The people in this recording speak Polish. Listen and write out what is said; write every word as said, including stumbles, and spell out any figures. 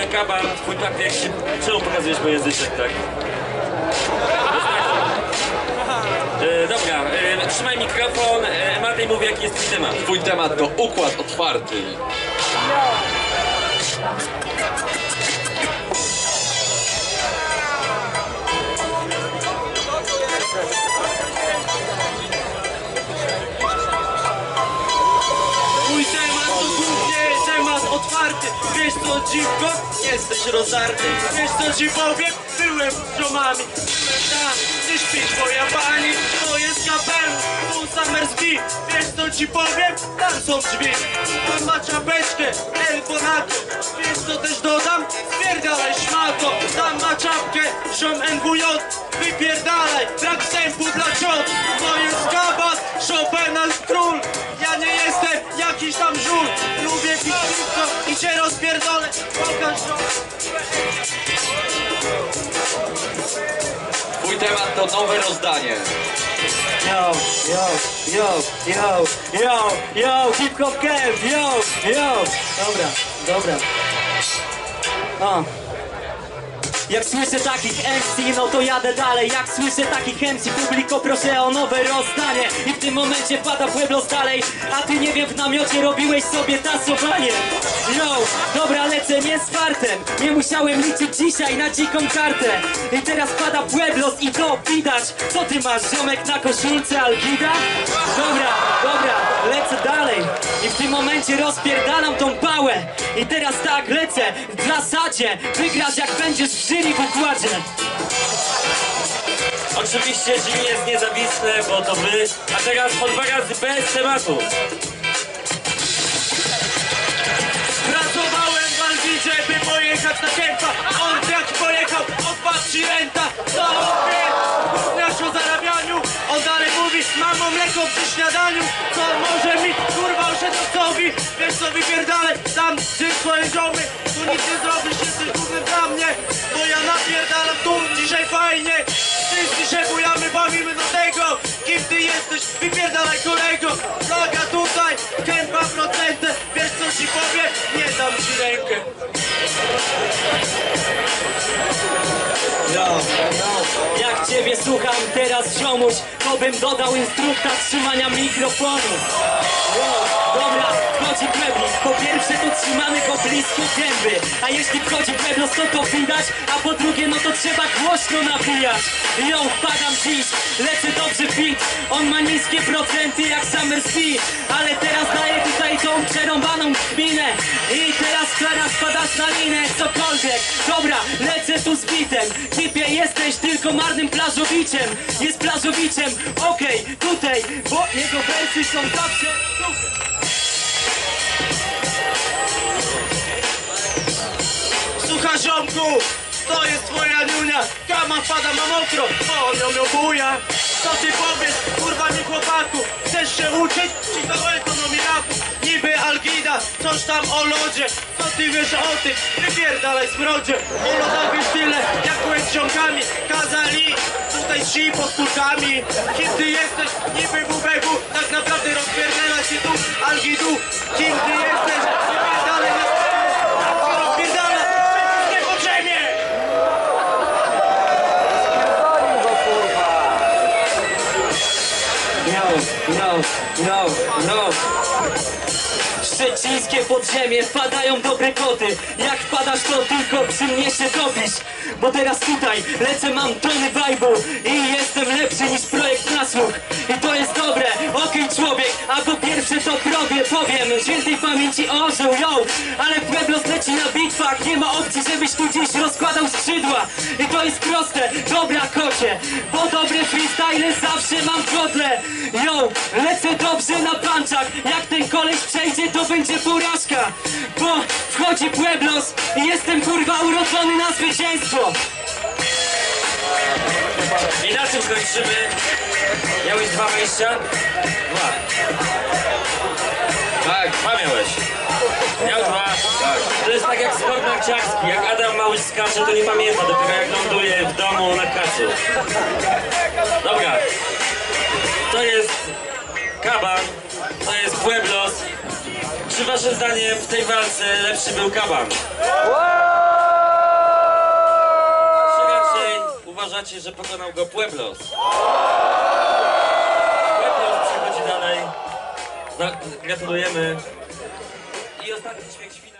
Kaban, twój papier się... Czemu pokazujesz mój języczek, tak? E, dobra, e, trzymaj mikrofon, e, Matej mówi jaki jest twój temat. Twój temat to układ otwarty. Mój temat to głównie temat otwarty. Wiesz co dziwko? Jesteś rozdarty. Wiesz co ci powiem? Byłem z ziomami. Byłem tam, gdzie śpi twoja pani. To jest kapelusz, tu Summersby. Wiesz co ci powiem? Tam są drzwi. Tam ma czapeczkę, El Bonato. Wiesz co też dodam? Spierdalaj szmato. Tam ma czapkę, ziom N W J. Wypierdalaj, brak wstępu dla ciot. To jest kabat, Chopina król. Ja nie jestem jakiś tam żul. Lubię pić piwko i cię rozpierdolę. Pokaż żon. Twój temat to nowe rozdanie. Yo, yo, yo, yo, yo, yo, hip hop camp, yo, yo. Dobra, dobra. O. Jak słyszę takich M C, no to jadę dalej. Jak słyszę takich M C, publiko, proszę o nowe rozdanie. I w tym momencie pada Pueblos dalej. A ty nie wiem, w namiocie robiłeś sobie tasowanie. Yo, dobra, lecę nie z fartem. Nie musiałem liczyć dzisiaj na dziką kartę. I teraz pada Pueblos i to widać. Co ty masz, ziomek na koszulce Algida? Dobra, dobra, lecę dalej. I w tym momencie rozpierdalam tą pałę. I teraz tak, lecę w zasadzie. Wygrasz jak będziesz w jury w układzie. Oczywiście jury jest niezawisłe, bo to wy. A teraz po dwa razy bez tematu. Pracowałem w Algidzie, by pojechać na kępa. On jak pojechał, odpadł ci renta. Co wie, gówniarz o zarabianiu. On dalej mówi, mamo mleko przy śniadaniu. Co może mi, kurwa, oszedłcowi. Wiesz co, wypierdalaj, tam gdzie twoje ziomy. Tu nic nie zrobisz, jesteś głównym dla mnie. Bo ja napierdalam tu, dzisiaj fajnie. Wszyscy się bujamy, bawimy do tego. Kim ty jesteś, wypierdalaj kolego. Flaga tutaj, kępa procentę. Wiesz co ci powiem, nie dam ci rękę. No, no, jak ciebie słucham teraz, ziomuś, to bym dodał instrukta trzymania mikrofonu. No, dobra, wchodzi Pueblos. Po pierwsze to trzymamy go blisko gęby. A jeśli wchodzi Pueblos, to to widać. A po drugie, no to trzeba głośno nabijać. Ją wpadam dziś, lecę dobrze beat. On ma niskie procenty jak Summersby. Ale teraz daję tutaj tą przerąbaną kminę. I teraz Klara spadasz na linę, cokolwiek. Dobra, lecę tu z bitem. Typie, jesteś tylko marnym plażowiciem. Jest plażowiciem, okej, okay, tutaj. Bo jego wersy są zawsze super. Słuchaj ziomku, to jest twoja niunia. Kama wpada ma mokro, bo on ją ją buja. Co ty powiesz, kurwa mi chłopaku? Chcesz się uczyć? Ci to o ekonomii rapu. Niby Algida, coś tam o lodzie. Co ty wiesz o tym? Wypierdalaj smrodzie. O lodach wiesz tyle, jak byłeś z ziomkami. Kazali tutaj si pod kulkami. Kim ty jesteś? Niby W B W. Tak naprawdę rozpierdala się tu Algidu. Kim ty jesteś? Wypierdalaj na rozpierdala. Nie po ziemię. No, no, no, no. Szczecińskie podziemie, wpadają dobre koty. Jak wpadasz, to tylko przy mnie się topisz. Bo teraz tutaj lecę, mam tony vibe'u i jestem lepszy niż projekt na słuch. I to jest dobre, okej okay, człowiek. A po pierwsze to probie, powiem świętej pamięci orzeł, yo. Ale Pueblos leci na bitwach, nie ma opcji, żebyś tu gdzieś rozkładał skrzydła. I to jest proste, dobra kocie. Bo dobre freestyle zawsze mam w godle. Yo, lecę dobrze na punchach. Jak ten koleś przejdzie, to będzie porażka. Bo wchodzi Pueblos i jestem kurwa urodzony na zwycięstwo. I na czym kończymy? Miałeś dwa wejścia? Dwa. Tak, dwa miałeś. Miał dwa. Tak. To jest tak jak sport narciarski. Jak Adam Małysz skacze, to nie pamięta dopiero jak ląduje w domu na kacu. Dobra. To jest Kaban. To jest Pueblos. Czy waszym zdaniem w tej walce lepszy był Kaban? uważacie, że pokonał go Pueblos? Pueblos przechodzi dalej. Zna- Gratulujemy. I ostatni dźwięk świna.